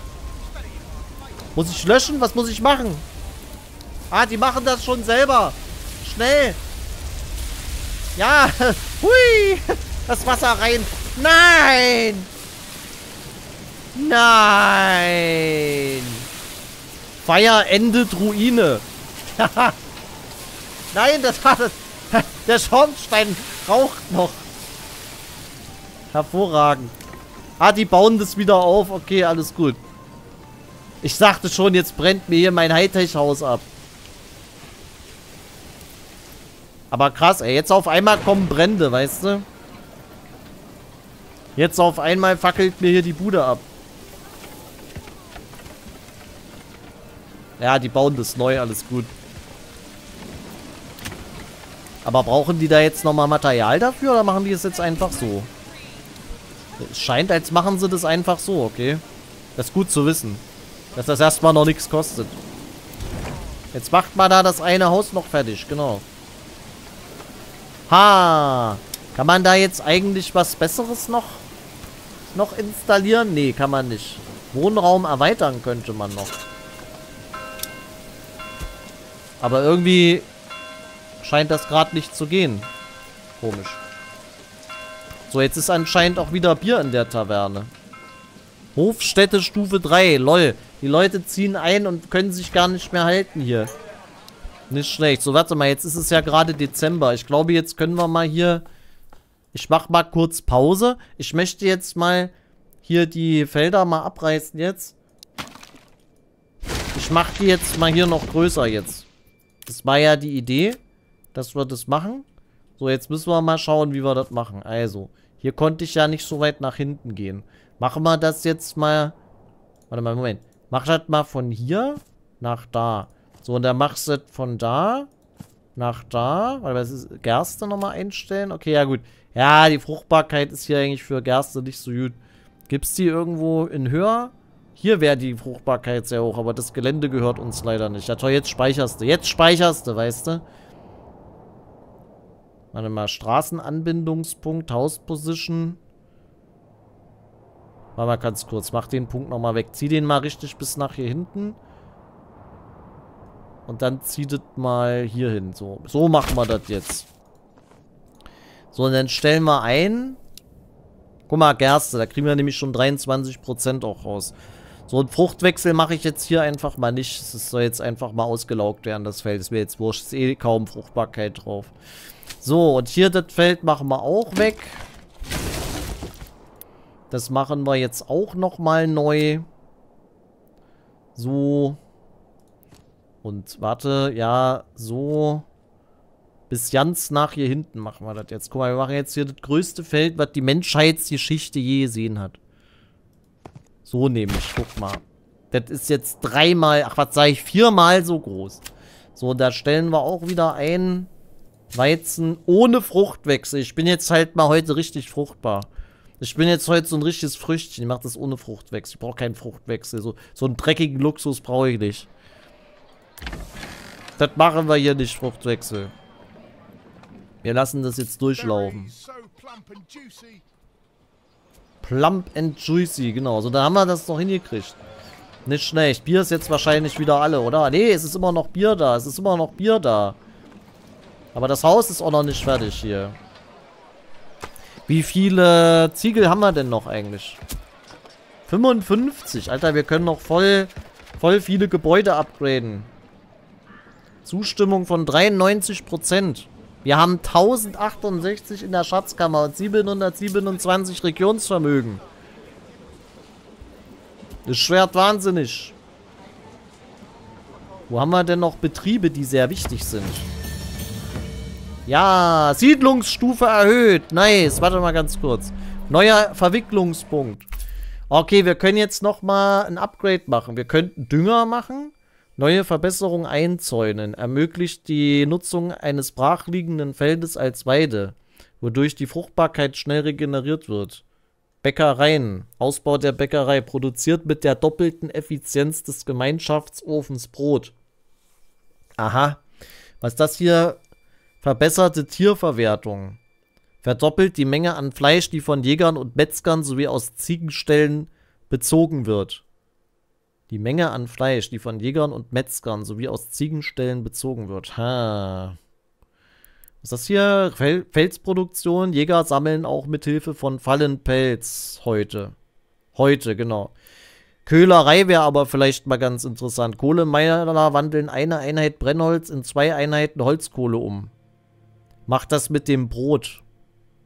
Muss ich löschen? Was muss ich machen? Ah, die machen das schon selber. Schnell. Ja. Hui. Das Wasser rein. Nein. Nein. Feuer endet Ruine. Nein, das war das. Der Schornstein raucht noch. Hervorragend. Ah, die bauen das wieder auf. Okay, alles gut. Ich sagte schon, jetzt brennt mir hier mein Hightech-Haus ab. Aber krass, ey. Jetzt auf einmal kommen Brände, weißt du? Jetzt auf einmal fackelt mir hier die Bude ab. Ja, die bauen das neu, alles gut. Aber brauchen die da jetzt nochmal Material dafür oder machen die es jetzt einfach so? Es scheint, als machen sie das einfach so, okay? Das ist gut zu wissen. Dass das erstmal noch nichts kostet. Jetzt macht man da das eine Haus noch fertig, genau. Ha! Kann man da jetzt eigentlich was Besseres noch installieren? Nee, kann man nicht. Wohnraum erweitern könnte man noch. Aber irgendwie scheint das gerade nicht zu gehen. Komisch. So, jetzt ist anscheinend auch wieder Bier in der Taverne. Hofstätte Stufe 3. Lol. Die Leute ziehen ein und können sich gar nicht mehr halten hier. Nicht schlecht. So, warte mal. Jetzt ist es ja gerade Dezember. Ich glaube, jetzt können wir mal hier... Ich mach mal kurz Pause. Ich möchte jetzt mal hier die Felder mal abreißen jetzt. Ich mache die jetzt mal hier noch größer jetzt. Das war ja die Idee, dass wir das machen. So, jetzt müssen wir mal schauen, wie wir das machen. Also, hier konnte ich ja nicht so weit nach hinten gehen. Machen wir das jetzt mal... Warte mal, Moment. Mach das mal von hier nach da. So, und dann machst du das von da nach da. Warte mal, das ist Gerste nochmal einstellen. Okay, ja gut. Ja, die Fruchtbarkeit ist hier eigentlich für Gerste nicht so gut. Gibt es die irgendwo in höher? Hier wäre die Fruchtbarkeit sehr hoch, aber das Gelände gehört uns leider nicht. Ja toll, jetzt speicherst du. Jetzt speicherst du, weißt du? Warte mal, Straßenanbindungspunkt, Hausposition. Warte mal ganz kurz, mach den Punkt nochmal weg. Zieh den mal richtig bis nach hier hinten. Und dann zieh das mal hier hin. So machen wir das jetzt. So, und dann stellen wir ein. Guck mal, Gerste, da kriegen wir nämlich schon 23% auch raus. So, einen Fruchtwechsel mache ich jetzt hier einfach mal nicht. Es soll jetzt einfach mal ausgelaugt werden, das Feld. Ist mir jetzt wurscht. Ist eh kaum Fruchtbarkeit drauf. So, und hier das Feld machen wir auch weg. Das machen wir jetzt auch nochmal neu. So. Und warte, ja, so. Bis ganz nach hier hinten machen wir das jetzt. Guck mal, wir machen jetzt hier das größte Feld, was die Menschheitsgeschichte je gesehen hat. So nämlich, guck mal. Das ist jetzt dreimal, ach was sag ich, viermal so groß. So, da stellen wir auch wieder ein Weizen ohne Fruchtwechsel. Ich bin jetzt halt mal heute richtig fruchtbar. Ich bin jetzt heute so ein richtiges Früchtchen. Ich mache das ohne Fruchtwechsel. Ich brauche keinen Fruchtwechsel. So einen dreckigen Luxus brauche ich nicht. Das machen wir hier nicht, Fruchtwechsel. Wir lassen das jetzt durchlaufen. Plump and juicy, genau. So, da haben wir das noch hingekriegt. Nicht schlecht. Bier ist jetzt wahrscheinlich wieder alle, oder? Nee, es ist immer noch Bier da. Es ist immer noch Bier da. Aber das Haus ist auch noch nicht fertig hier. Wie viele Ziegel haben wir denn noch eigentlich? 55. Alter, wir können noch voll viele Gebäude upgraden. Zustimmung von 93%. Wir haben 1068 in der Schatzkammer und 727 Regionsvermögen. Das schwert wahnsinnig. Wo haben wir denn noch Betriebe, die sehr wichtig sind? Ja, Siedlungsstufe erhöht. Nice. Warte mal ganz kurz. Neuer Verwicklungspunkt. Okay, wir können jetzt nochmal ein Upgrade machen. Wir könnten Dünger machen. Neue Verbesserung einzäunen. Ermöglicht die Nutzung eines brachliegenden Feldes als Weide, wodurch die Fruchtbarkeit schnell regeneriert wird. Bäckereien. Ausbau der Bäckerei. Produziert mit der doppelten Effizienz des Gemeinschaftsofens Brot. Aha. Was ist das hier? Verbesserte Tierverwertung. Verdoppelt die Menge an Fleisch, die von Jägern und Metzgern sowie aus Ziegenställen bezogen wird. Die Menge an Fleisch, die von Jägern und Metzgern sowie aus Ziegenställen bezogen wird. Ha. Was ist das hier? Pelzproduktion. Jäger sammeln auch mit Hilfe von Fallenpelz heute. Heute, genau. Köhlerei wäre aber vielleicht mal ganz interessant. Kohlemeiler wandeln eine Einheit Brennholz in 2 Einheiten Holzkohle um. Macht das mit dem Brot.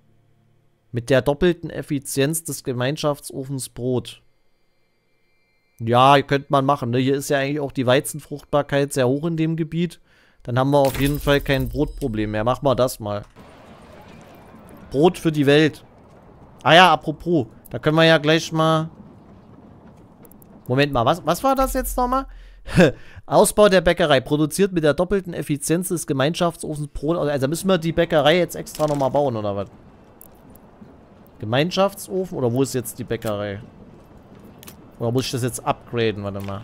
Mit der doppelten Effizienz des Gemeinschaftsofens Brot. Ja, könnte man machen, ne? Hier ist ja eigentlich auch die Weizenfruchtbarkeit sehr hoch in dem Gebiet. Dann haben wir auf jeden Fall kein Brotproblem mehr. Machen wir das mal. Brot für die Welt. Ah ja, apropos. Da können wir ja gleich mal... Moment mal, was war das jetzt nochmal? Ausbau der Bäckerei. Produziert mit der doppelten Effizienz des Gemeinschaftsofens Brot. Also müssen wir die Bäckerei jetzt extra nochmal bauen, oder was? Gemeinschaftsofen? Oder wo ist jetzt die Bäckerei? Oder muss ich das jetzt upgraden? Warte mal.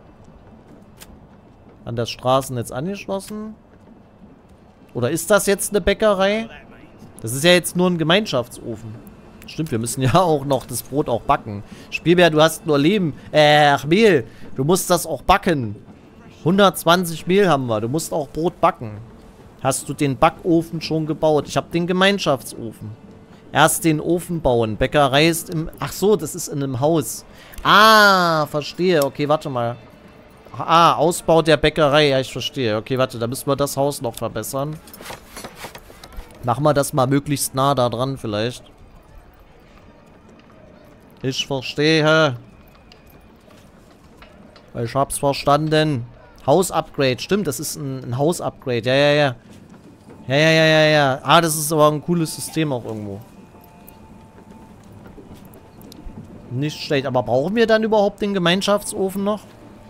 An das Straßennetz angeschlossen? Oder ist das jetzt eine Bäckerei? Das ist ja jetzt nur ein Gemeinschaftsofen. Stimmt, wir müssen ja auch noch das Brot auch backen. Spielbär, du hast nur Leben. Mehl. Du musst das auch backen. 120 Mehl haben wir. Du musst auch Brot backen. Hast du den Backofen schon gebaut? Ich habe den Gemeinschaftsofen. Erst den Ofen bauen. Bäckerei ist im... Ach so, das ist in einem Haus. Ah, verstehe. Okay, warte mal. Ah, Ausbau der Bäckerei. Ja, ich verstehe. Okay, warte, da müssen wir das Haus noch verbessern. Machen wir das mal möglichst nah da dran vielleicht. Ich verstehe. Ich hab's verstanden. Haus-Upgrade. Stimmt, das ist ein Haus-Upgrade. Ja. Ja. Ah, das ist aber ein cooles System auch irgendwo. Nicht schlecht. Aber brauchen wir dann überhaupt den Gemeinschaftsofen noch?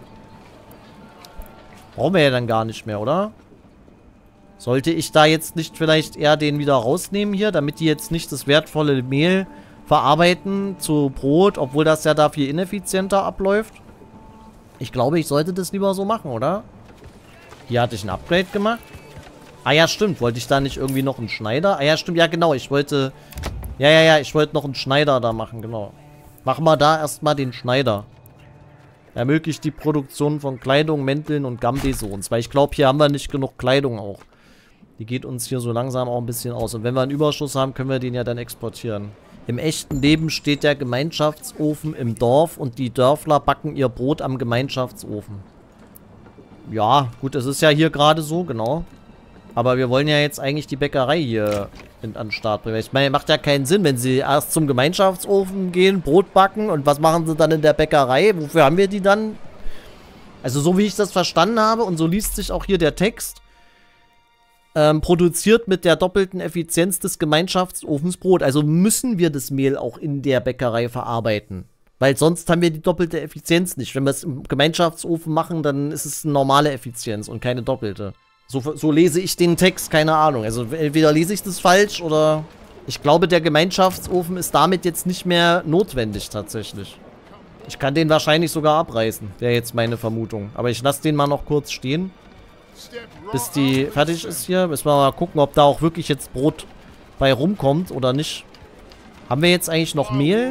Brauchen wir ja dann gar nicht mehr, oder? Sollte ich da jetzt nicht vielleicht eher den wieder rausnehmen hier, damit die jetzt nicht das wertvolle Mehl verarbeiten zu Brot, obwohl das ja da viel ineffizienter abläuft? Ich glaube, ich sollte das lieber so machen, oder? Hier hatte ich ein Upgrade gemacht. Ah ja, stimmt. Wollte ich da nicht irgendwie noch einen Schneider? Ah ja, stimmt. Ja, genau. Ich wollte... Ja. Ich wollte noch einen Schneider da machen, genau. Machen wir da erstmal den Schneider. Ermöglicht die Produktion von Kleidung, Mänteln und Gambesons. Weil ich glaube, hier haben wir nicht genug Kleidung auch. Die geht uns hier so langsam auch ein bisschen aus. Und wenn wir einen Überschuss haben, können wir den ja dann exportieren. Im echten Leben steht der Gemeinschaftsofen im Dorf und die Dörfler backen ihr Brot am Gemeinschaftsofen. Ja, gut, es ist ja hier gerade so, genau. Aber wir wollen ja jetzt eigentlich die Bäckerei hier an den Start bringen. Ich meine, macht ja keinen Sinn, wenn sie erst zum Gemeinschaftsofen gehen, Brot backen und was machen sie dann in der Bäckerei? Wofür haben wir die dann? Also so wie ich das verstanden habe und so liest sich auch hier der Text. Produziert mit der doppelten Effizienz des Gemeinschaftsofens Brot. Also müssen wir das Mehl auch in der Bäckerei verarbeiten. Weil sonst haben wir die doppelte Effizienz nicht. Wenn wir es im Gemeinschaftsofen machen, dann ist es eine normale Effizienz und keine doppelte. So lese ich den Text, keine Ahnung. Also entweder lese ich das falsch oder... Ich glaube, der Gemeinschaftsofen ist damit jetzt nicht mehr notwendig tatsächlich. Ich kann den wahrscheinlich sogar abreißen. Wäre jetzt meine Vermutung. Aber ich lasse den mal noch kurz stehen. Bis die fertig ist hier. Müssen wir mal gucken, ob da auch wirklich jetzt Brot bei rumkommt oder nicht. Haben wir jetzt eigentlich noch Mehl?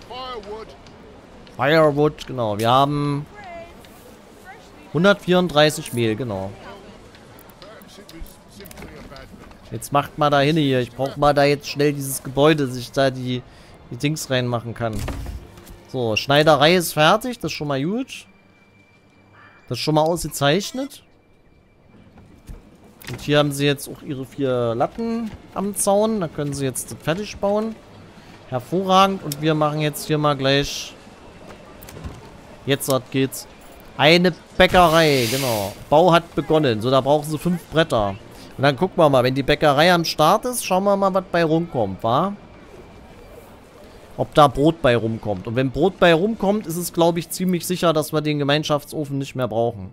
Firewood, genau. Wir haben 134 Mehl, genau. Jetzt macht mal da hin hier. Ich brauche mal da jetzt schnell dieses Gebäude, dass ich da die Dings reinmachen kann. So, Schneiderei ist fertig. Das ist schon mal gut. Das ist schon mal ausgezeichnet. Und hier haben sie jetzt auch ihre 4 Latten am Zaun. Da können sie jetzt fertig bauen. Hervorragend. Und wir machen jetzt hier mal gleich... Jetzt geht's. Eine Bäckerei, genau. Bau hat begonnen. So, da brauchen sie 5 Bretter. Und dann gucken wir mal, wenn die Bäckerei am Start ist, schauen wir mal, was bei rumkommt, wa? Ob da Brot bei rumkommt. Und wenn Brot bei rumkommt, ist es, glaube ich, ziemlich sicher, dass wir den Gemeinschaftsofen nicht mehr brauchen.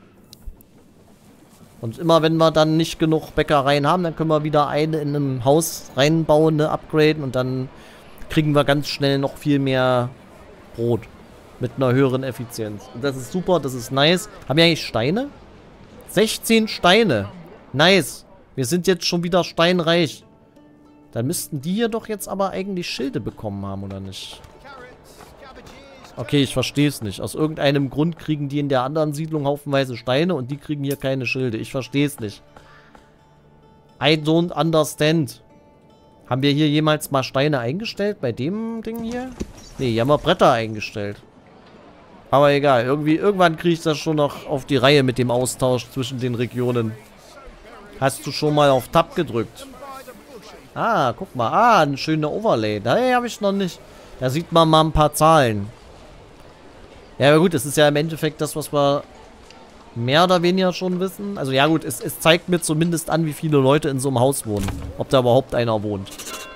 Und immer wenn wir dann nicht genug Bäckereien haben, dann können wir wieder eine in einem Haus reinbauen, ne, upgraden. Und dann kriegen wir ganz schnell noch viel mehr Brot. Mit einer höheren Effizienz. Und das ist super, das ist nice. Haben wir eigentlich Steine? 16 Steine. Nice. Wir sind jetzt schon wieder steinreich. Dann müssten die hier doch jetzt aber eigentlich Schilde bekommen haben, oder nicht? Okay, ich verstehe es nicht. Aus irgendeinem Grund kriegen die in der anderen Siedlung haufenweise Steine und die kriegen hier keine Schilde. Ich verstehe es nicht. I don't understand. Haben wir hier jemals mal Steine eingestellt bei dem Ding hier? Nee, hier haben wir Bretter eingestellt. Aber egal, irgendwann kriege ich das schon noch auf die Reihe mit dem Austausch zwischen den Regionen. Hast du schon mal auf Tab gedrückt? Ah, guck mal. Ah, eine schöne Overlay. Da habe ich noch nicht. Da sieht man mal ein paar Zahlen. Ja, aber gut, das ist ja im Endeffekt das, was wir mehr oder weniger schon wissen. Also ja gut, es zeigt mir zumindest an, wie viele Leute in so einem Haus wohnen. Ob da überhaupt einer wohnt.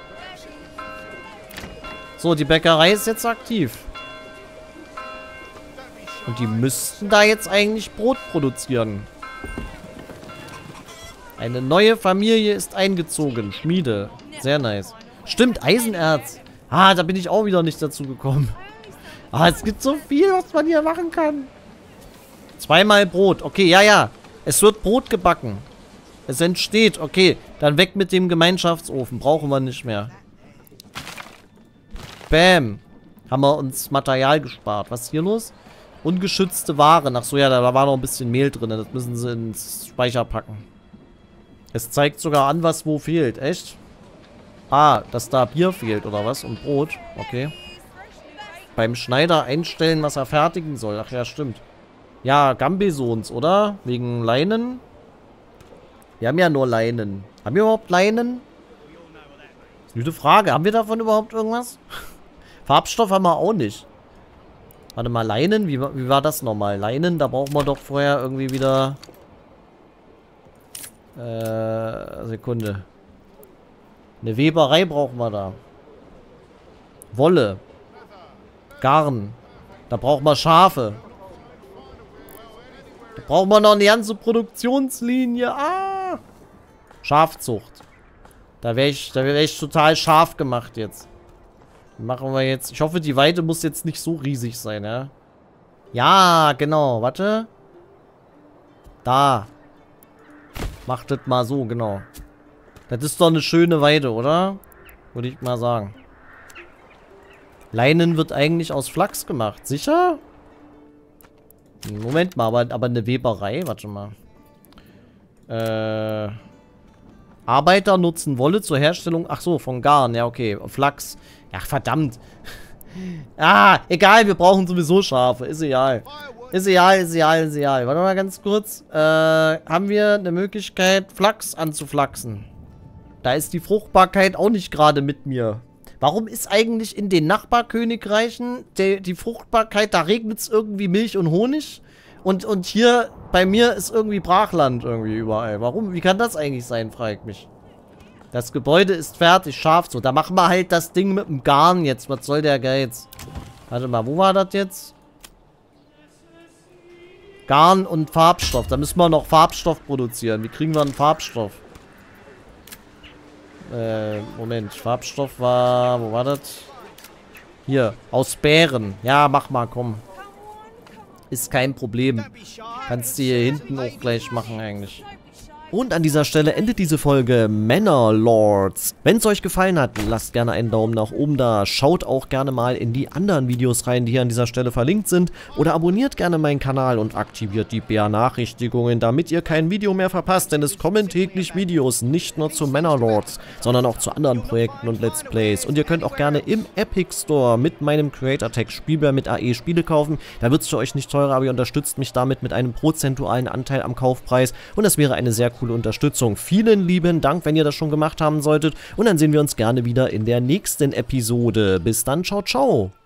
So, die Bäckerei ist jetzt aktiv. Und die müssten da jetzt eigentlich Brot produzieren. Eine neue Familie ist eingezogen. Schmiede. Sehr nice. Stimmt, Eisenerz. Ah, da bin ich auch wieder nicht dazu gekommen. Ah, es gibt so viel, was man hier machen kann. Zweimal Brot. Okay, ja, ja. Es wird Brot gebacken. Es entsteht. Okay, dann weg mit dem Gemeinschaftsofen. Brauchen wir nicht mehr. Bam. Haben wir uns Material gespart. Was ist hier los? Ungeschützte Waren. Ach so, ja, da war noch ein bisschen Mehl drin. Das müssen sie ins Speicher packen. Es zeigt sogar an, was wo fehlt. Echt? Ah, dass da Bier fehlt oder was? Und Brot. Okay. Beim Schneider einstellen, was er fertigen soll. Ach ja, stimmt. Ja, Gambesons, oder? Wegen Leinen. Wir haben ja nur Leinen. Haben wir überhaupt Leinen? Das ist eine gute Frage. Haben wir davon überhaupt irgendwas? Farbstoff haben wir auch nicht. Warte mal, Leinen? Wie war das nochmal? Leinen, da brauchen wir doch vorher irgendwie wieder... Sekunde. Eine Weberei brauchen wir da. Wolle. Garn. Da brauchen wir Schafe. Da brauchen wir noch eine ganze Produktionslinie. Ah! Schafzucht. Da wäre ich total scharf gemacht jetzt. Machen wir jetzt. Ich hoffe, die Weide muss jetzt nicht so riesig sein, ja? Ja, genau. Warte. Da. Macht das mal so, genau. Das ist doch eine schöne Weide, oder? Würde ich mal sagen. Leinen wird eigentlich aus Flachs gemacht. Sicher? Moment mal, aber eine Weberei? Warte mal. Arbeiter nutzen Wolle zur Herstellung... Ach so, von Garn. Ja, okay. Flachs. Ach, verdammt. Ah, egal. Wir brauchen sowieso Schafe. Ist egal. Ist egal, ist egal, ist egal. Warte mal ganz kurz. Haben wir eine Möglichkeit, Flachs anzuflachsen? Da ist die Fruchtbarkeit auch nicht gerade mit mir. Warum ist eigentlich in den Nachbarkönigreichen die Fruchtbarkeit, da regnet es irgendwie Milch und Honig? Und hier bei mir ist irgendwie Brachland irgendwie überall. Warum? Wie kann das eigentlich sein, frage ich mich. Das Gebäude ist fertig, scharf so. Da machen wir halt das Ding mit dem Garn jetzt. Was soll der Geiz? Warte mal, wo war das jetzt? Garn und Farbstoff. Da müssen wir noch Farbstoff produzieren. Wie kriegen wir einen Farbstoff? Moment. Farbstoff war... Wo war das? Hier. Aus Beeren. Ja, mach mal, komm. Ist kein Problem. Kannst du hier hinten auch gleich machen eigentlich. Und an dieser Stelle endet diese Folge Manor-Lords. Wenn es euch gefallen hat, lasst gerne einen Daumen nach oben da. Schaut auch gerne mal in die anderen Videos rein, die hier an dieser Stelle verlinkt sind. Oder abonniert gerne meinen Kanal und aktiviert die Benachrichtigungen, damit ihr kein Video mehr verpasst. Denn es kommen täglich Videos, nicht nur zu Manor-Lords, sondern auch zu anderen Projekten und Let's Plays. Und ihr könnt auch gerne im Epic Store mit meinem Creator-Tag Spielbär mit AE Spiele kaufen. Da wird es für euch nicht teurer, aber ihr unterstützt mich damit mit einem prozentualen Anteil am Kaufpreis. Und das wäre eine sehr coole Unterstützung. Vielen lieben Dank, wenn ihr das schon gemacht haben solltet. Und dann sehen wir uns gerne wieder in der nächsten Episode. Bis dann, ciao, ciao.